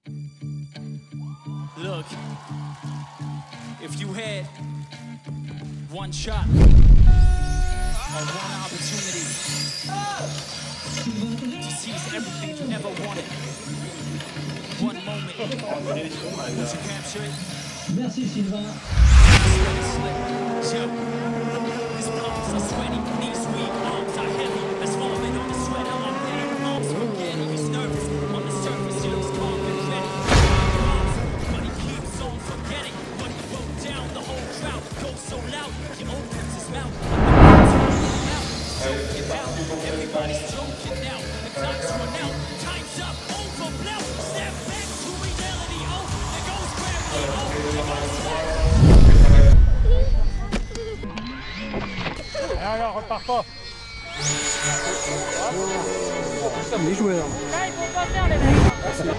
Look, if you had one shot or one opportunity to seize everything you ever wanted, one moment, would you capture it? Merci Sylvain. Yo, his palms are sweaty, knees weak, arms are heavy. As vomit on the sweater, I'm dead. Arms spaghetti, he's nervous. On the surface, he looks calm and ready. But he keeps on forgetting. When he wrote down the whole crowd goes so loud, he opens his mouth. Choking out, everybody's choking now. The clock's run out, time's up, over, blow. Step back to reality. Oh, there goes gravity. Oh, there goes life. Alors, repars pas. Les joueurs. Là, ils vont pas faire les mecs.